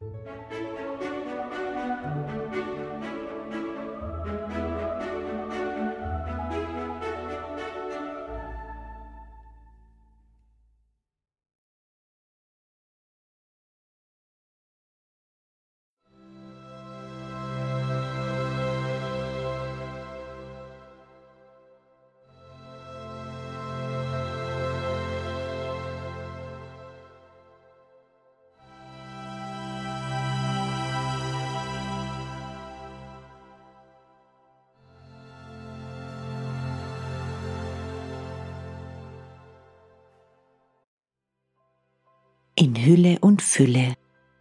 In Hülle und Fülle.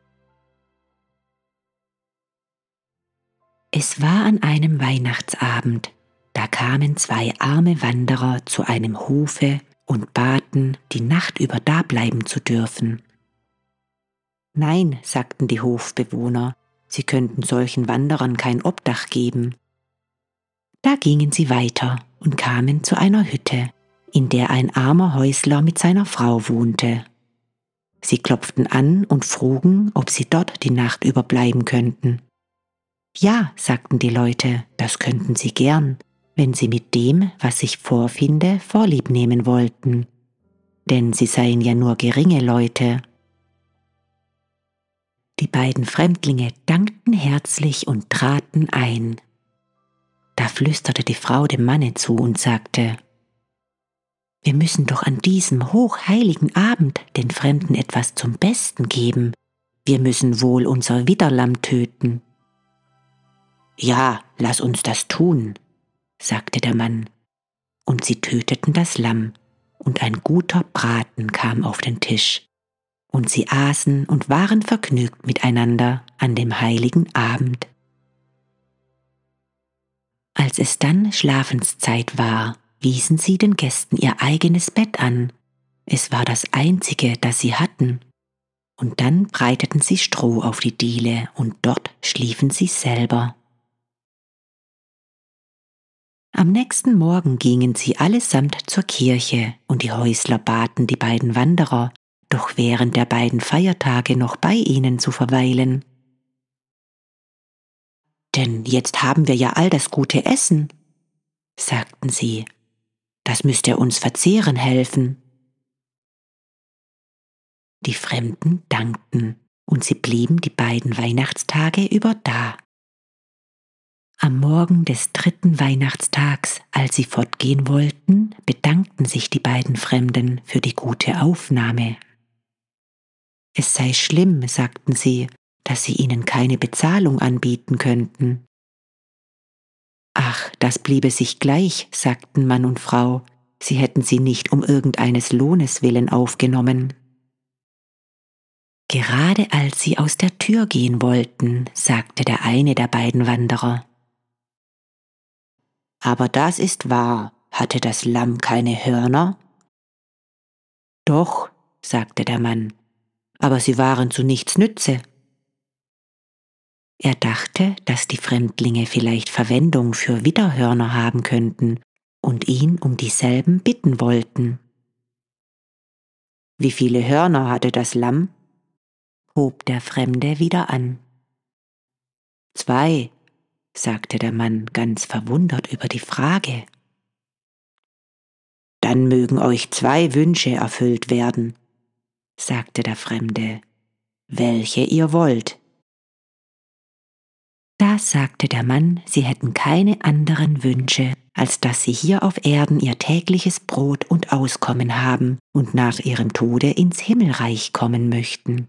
Es war an einem Weihnachtsabend, da kamen zwei arme Wanderer zu einem Hofe und baten, die Nacht über dableiben zu dürfen. Nein, sagten die Hofbewohner, sie könnten solchen Wanderern kein Obdach geben. Da gingen sie weiter und kamen zu einer Hütte, in der ein armer Häusler mit seiner Frau wohnte. Sie klopften an und frugen, ob sie dort die Nacht überbleiben könnten. Ja, sagten die Leute, das könnten sie gern, wenn sie mit dem, was sich vorfinde, Vorlieb nehmen wollten. Denn sie seien ja nur geringe Leute. Die beiden Fremdlinge dankten herzlich und traten ein. Da flüsterte die Frau dem Manne zu und sagte: Wir müssen doch an diesem hochheiligen Abend den Fremden etwas zum Besten geben. Wir müssen wohl unser Widderlamm töten. Ja, lass uns das tun, sagte der Mann. Und sie töteten das Lamm, und ein guter Braten kam auf den Tisch. Und sie aßen und waren vergnügt miteinander an dem heiligen Abend. Als es dann Schlafenszeit war, wiesen sie den Gästen ihr eigenes Bett an. Es war das einzige, das sie hatten. Und dann breiteten sie Stroh auf die Diele und dort schliefen sie selber. Am nächsten Morgen gingen sie allesamt zur Kirche und die Häusler baten die beiden Wanderer, doch während der beiden Feiertage noch bei ihnen zu verweilen. Denn jetzt haben wir ja all das gute Essen, sagten sie. Das müsste uns verzehren helfen. Die Fremden dankten und sie blieben die beiden Weihnachtstage über da. Am Morgen des 3. Weihnachtstags, als sie fortgehen wollten, bedankten sich die beiden Fremden für die gute Aufnahme. Es sei schlimm, sagten sie, dass sie ihnen keine Bezahlung anbieten könnten. Ach, das bliebe sich gleich, sagten Mann und Frau, sie hätten sie nicht um irgendeines Lohnes willen aufgenommen. Gerade als sie aus der Tür gehen wollten, sagte der eine der beiden Wanderer: Aber das ist wahr, hatte das Lamm keine Hörner? Doch, sagte der Mann, aber sie waren zu nichts Nütze. Er dachte, dass die Fremdlinge vielleicht Verwendung für Widderhörner haben könnten und ihn um dieselben bitten wollten. Wie viele Hörner hatte das Lamm? Hob der Fremde wieder an. 2, sagte der Mann ganz verwundert über die Frage. Dann mögen euch 2 Wünsche erfüllt werden, sagte der Fremde, welche ihr wollt. Da sagte der Mann, sie hätten keine anderen Wünsche, als dass sie hier auf Erden ihr tägliches Brot und Auskommen haben und nach ihrem Tode ins Himmelreich kommen möchten.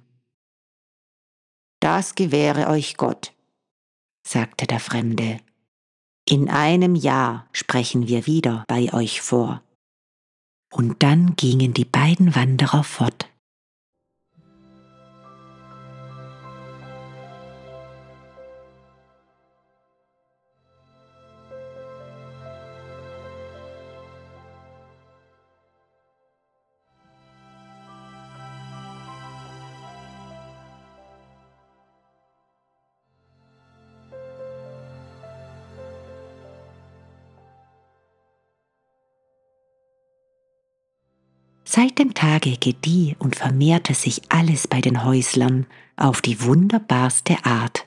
Das gewähre euch Gott, sagte der Fremde. In einem Jahr sprechen wir wieder bei euch vor. Und dann gingen die beiden Wanderer fort. Seit dem Tage gedieh und vermehrte sich alles bei den Häuslern auf die wunderbarste Art.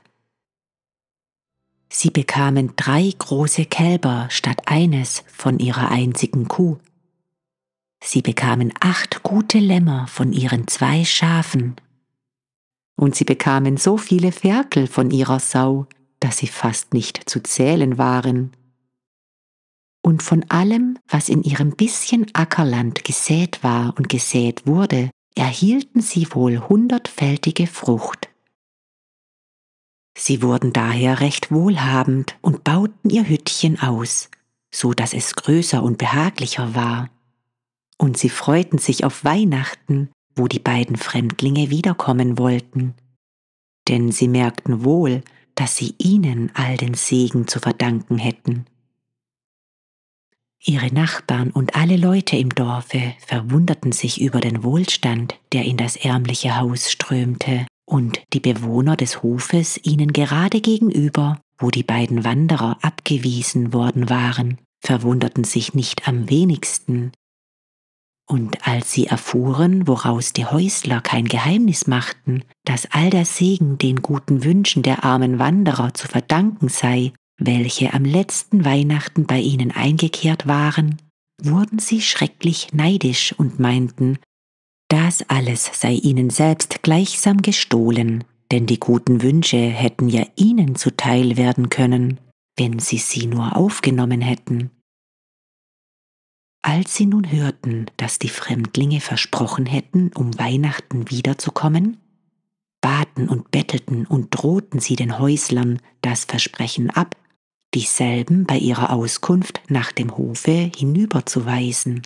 Sie bekamen 3 große Kälber statt eines von ihrer einzigen Kuh. Sie bekamen 8 gute Lämmer von ihren 2 Schafen. Und sie bekamen so viele Ferkel von ihrer Sau, dass sie fast nicht zu zählen waren. Und von allem, was in ihrem bisschen Ackerland gesät war und gesät wurde, erhielten sie wohl 100-fältige Frucht. Sie wurden daher recht wohlhabend und bauten ihr Hüttchen aus, so dass es größer und behaglicher war. Und sie freuten sich auf Weihnachten, wo die beiden Fremdlinge wiederkommen wollten. Denn sie merkten wohl, dass sie ihnen all den Segen zu verdanken hätten. Ihre Nachbarn und alle Leute im Dorfe verwunderten sich über den Wohlstand, der in das ärmliche Haus strömte, und die Bewohner des Hofes ihnen gerade gegenüber, wo die beiden Wanderer abgewiesen worden waren, verwunderten sich nicht am wenigsten. Und als sie erfuhren, woraus die Häusler kein Geheimnis machten, dass all der Segen den guten Wünschen der armen Wanderer zu verdanken sei, welche am letzten Weihnachten bei ihnen eingekehrt waren, wurden sie schrecklich neidisch und meinten, das alles sei ihnen selbst gleichsam gestohlen, denn die guten Wünsche hätten ja ihnen zuteil werden können, wenn sie nur aufgenommen hätten. Als sie nun hörten, dass die Fremdlinge versprochen hätten, um Weihnachten wiederzukommen, baten und bettelten und drohten sie den Häuslern das Versprechen ab, dieselben bei ihrer Auskunft nach dem Hofe hinüberzuweisen.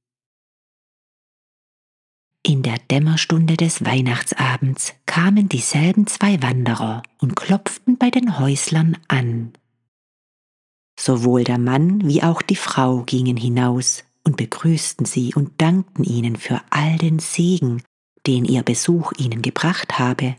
In der Dämmerstunde des Weihnachtsabends kamen dieselben 2 Wanderer und klopften bei den Häuslern an. Sowohl der Mann wie auch die Frau gingen hinaus und begrüßten sie und dankten ihnen für all den Segen, den ihr Besuch ihnen gebracht habe.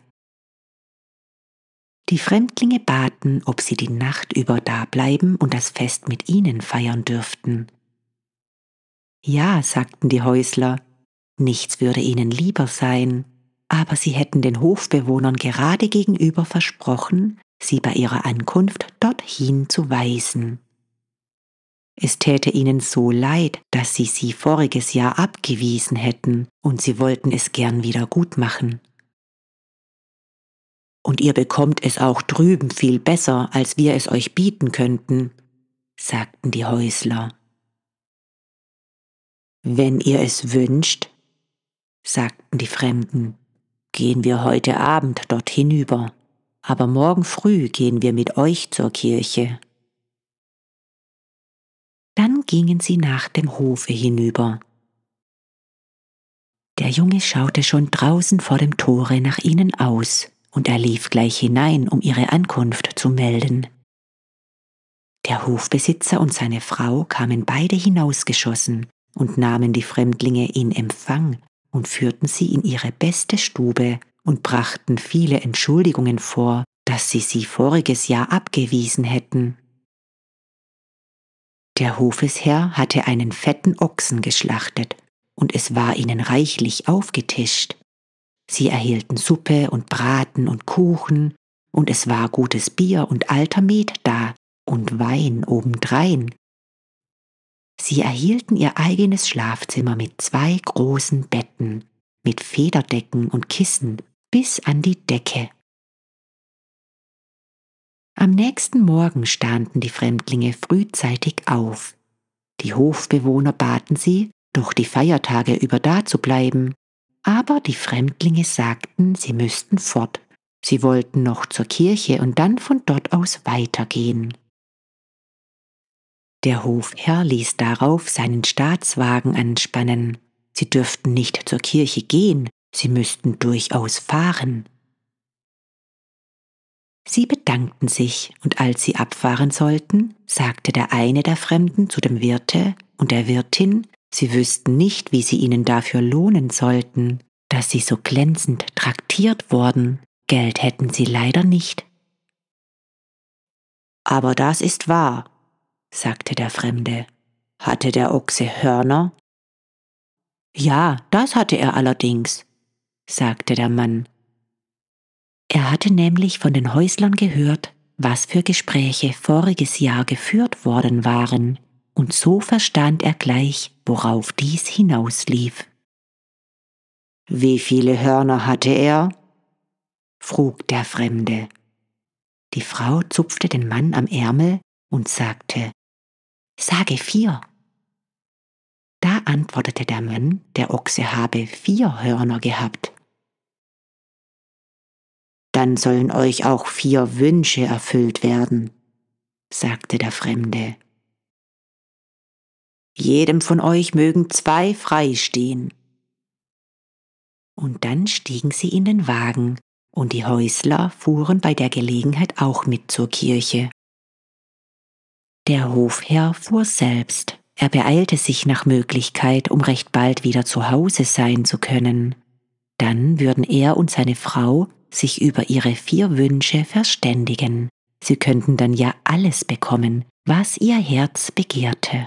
Die Fremdlinge baten, ob sie die Nacht über dableiben und das Fest mit ihnen feiern dürften. Ja, sagten die Häusler, nichts würde ihnen lieber sein, aber sie hätten den Hofbewohnern gerade gegenüber versprochen, sie bei ihrer Ankunft dorthin zu weisen. Es täte ihnen so leid, dass sie voriges Jahr abgewiesen hätten, und sie wollten es gern wieder gut machen. Und ihr bekommt es auch drüben viel besser, als wir es euch bieten könnten, sagten die Häusler. Wenn ihr es wünscht, sagten die Fremden, gehen wir heute Abend dort hinüber, aber morgen früh gehen wir mit euch zur Kirche. Dann gingen sie nach dem Hofe hinüber. Der Junge schaute schon draußen vor dem Tore nach ihnen aus, und er lief gleich hinein, um ihre Ankunft zu melden. Der Hofbesitzer und seine Frau kamen beide hinausgeschossen und nahmen die Fremdlinge in Empfang und führten sie in ihre beste Stube und brachten viele Entschuldigungen vor, dass sie voriges Jahr abgewiesen hätten. Der Hofesherr hatte einen fetten Ochsen geschlachtet, und es war ihnen reichlich aufgetischt. Sie erhielten Suppe und Braten und Kuchen, und es war gutes Bier und alter Met da und Wein obendrein. Sie erhielten ihr eigenes Schlafzimmer mit 2 großen Betten, mit Federdecken und Kissen bis an die Decke. Am nächsten Morgen standen die Fremdlinge frühzeitig auf. Die Hofbewohner baten sie, doch die Feiertage über dazubleiben, aber die Fremdlinge sagten, sie müssten fort. Sie wollten noch zur Kirche und dann von dort aus weitergehen. Der Hofherr ließ darauf seinen Staatswagen anspannen. Sie dürften nicht zur Kirche gehen, sie müssten durchaus fahren. Sie bedankten sich, und als sie abfahren sollten, sagte der eine der Fremden zu dem Wirte und der Wirtin, sie wüssten nicht, wie sie ihnen dafür lohnen sollten, dass sie so glänzend traktiert worden. Geld hätten sie leider nicht. Aber das ist wahr, sagte der Fremde. Hatte der Ochse Hörner? Ja, das hatte er allerdings, sagte der Mann. Er hatte nämlich von den Häuslern gehört, was für Gespräche voriges Jahr geführt worden waren, und so verstand er gleich, worauf dies hinauslief. »Wie viele Hörner hatte er?« frug der Fremde. Die Frau zupfte den Mann am Ärmel und sagte: »Sage 4.« Da antwortete der Mann, der Ochse habe 4 Hörner gehabt. »Dann sollen euch auch 4 Wünsche erfüllt werden«, sagte der Fremde. »Jedem von euch mögen 2 freistehen.« Und dann stiegen sie in den Wagen, und die Häusler fuhren bei der Gelegenheit auch mit zur Kirche. Der Hofherr fuhr selbst. Er beeilte sich nach Möglichkeit, um recht bald wieder zu Hause sein zu können. Dann würden er und seine Frau sich über ihre 4 Wünsche verständigen. Sie könnten dann ja alles bekommen, was ihr Herz begehrte.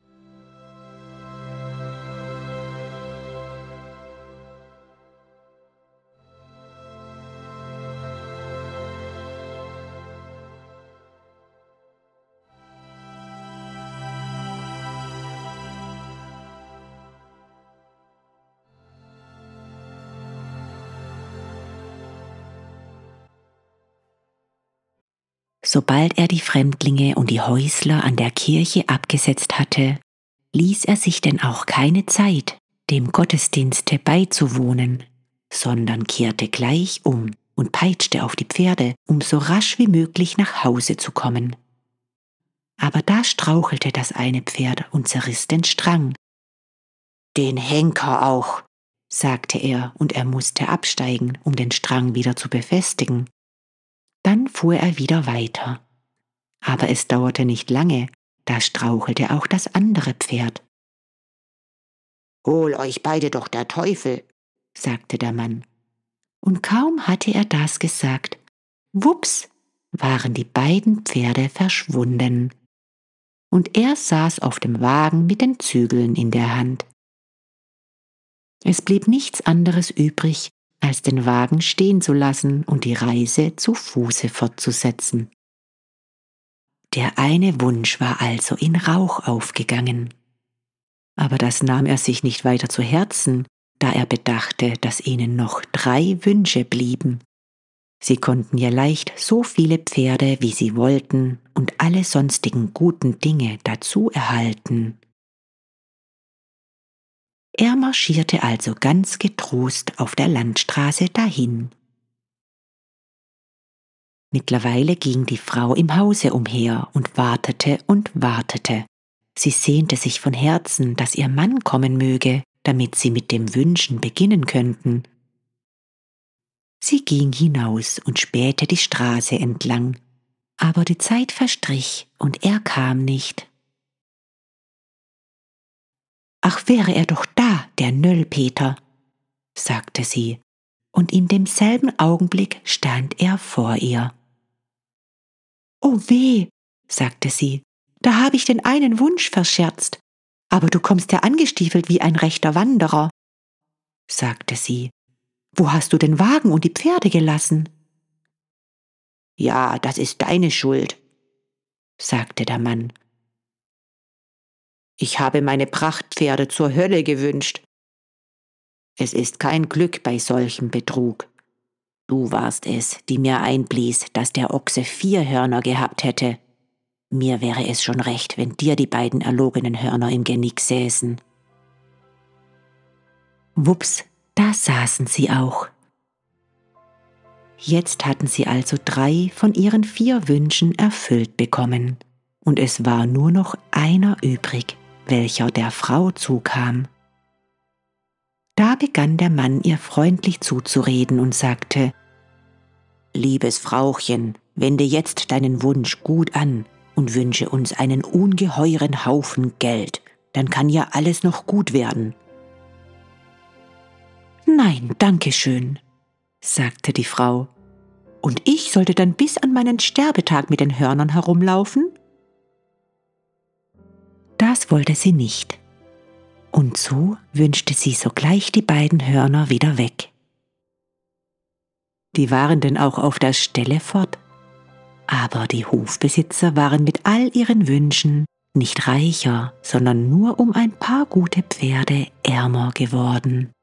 Sobald er die Fremdlinge und die Häusler an der Kirche abgesetzt hatte, ließ er sich denn auch keine Zeit, dem Gottesdienste beizuwohnen, sondern kehrte gleich um und peitschte auf die Pferde, um so rasch wie möglich nach Hause zu kommen. Aber da strauchelte das eine Pferd und zerriss den Strang. »Den Henker auch«, sagte er, und er musste absteigen, um den Strang wieder zu befestigen. Dann fuhr er wieder weiter. Aber es dauerte nicht lange, da strauchelte auch das andere Pferd. »Hol euch beide doch der Teufel«, sagte der Mann. Und kaum hatte er das gesagt, wups, waren die beiden Pferde verschwunden. Und er saß auf dem Wagen mit den Zügeln in der Hand. Es blieb nichts anderes übrig, als den Wagen stehen zu lassen und die Reise zu Fuße fortzusetzen. Der eine Wunsch war also in Rauch aufgegangen. Aber das nahm er sich nicht weiter zu Herzen, da er bedachte, dass ihnen noch 3 Wünsche blieben. Sie konnten ja leicht so viele Pferde, wie sie wollten, und alle sonstigen guten Dinge dazu erhalten. Er marschierte also ganz getrost auf der Landstraße dahin. Mittlerweile ging die Frau im Hause umher und wartete und wartete. Sie sehnte sich von Herzen, dass ihr Mann kommen möge, damit sie mit dem Wünschen beginnen könnten. Sie ging hinaus und spähte die Straße entlang, aber die Zeit verstrich und er kam nicht. »Ach, wäre er doch da, der Nöllpeter«, sagte sie, und in demselben Augenblick stand er vor ihr. »Oh weh«, sagte sie, »da habe ich den einen Wunsch verscherzt, aber du kommst ja angestiefelt wie ein rechter Wanderer«, sagte sie. »Wo hast du den Wagen und die Pferde gelassen?« »Ja, das ist deine Schuld«, sagte der Mann. »Ich habe meine Prachtpferde zur Hölle gewünscht. Es ist kein Glück bei solchem Betrug. Du warst es, die mir einblies, dass der Ochse 4 Hörner gehabt hätte. Mir wäre es schon recht, wenn dir die beiden erlogenen Hörner im Genick säßen.« Wups, da saßen sie auch. Jetzt hatten sie also 3 von ihren 4 Wünschen erfüllt bekommen, und es war nur noch einer übrig, welcher der Frau zukam. Da begann der Mann ihr freundlich zuzureden und sagte: »Liebes Frauchen, wende jetzt deinen Wunsch gut an und wünsche uns einen ungeheuren Haufen Geld, dann kann ja alles noch gut werden.« »Nein, danke schön«, sagte die Frau. »Und ich sollte dann bis an meinen Sterbetag mit den Hörnern herumlaufen?« Das wollte sie nicht. Und so wünschte sie sogleich die beiden Hörner wieder weg. Die waren denn auch auf der Stelle fort. Aber die Hofbesitzer waren mit all ihren Wünschen nicht reicher, sondern nur um ein paar gute Pferde ärmer geworden.